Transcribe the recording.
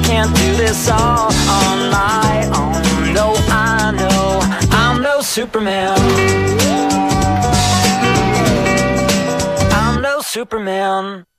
can't do this all on my own. No, I know I'm no Superman. I'm no Superman.